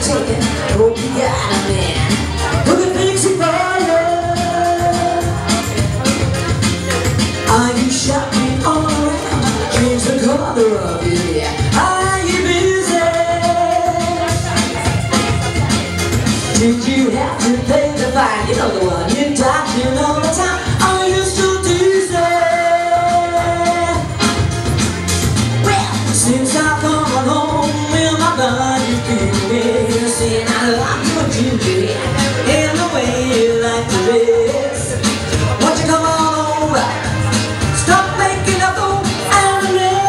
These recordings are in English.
taking. Hope you got a man who can fix it for you. Are you shopping all around? Change the color of your hair. Are you busy? Did you have to pay the fine? You know the one you're talking all the time. Are you still dizzy? Well, since I've gone home, well, my body's feeling me, saying I like what you did and the way you like to dress. Won't you come on over? Stop making a fool out of me.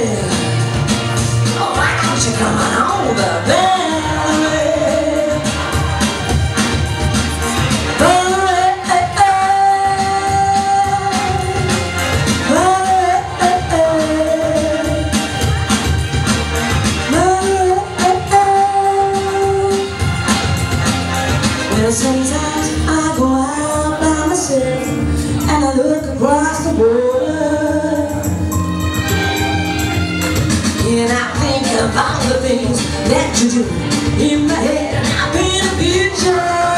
Oh, why don't you come on over, baby? Well, sometimes I go out by myself and I look across the water, and I think of all the things that you do in my head, and I paint a picture.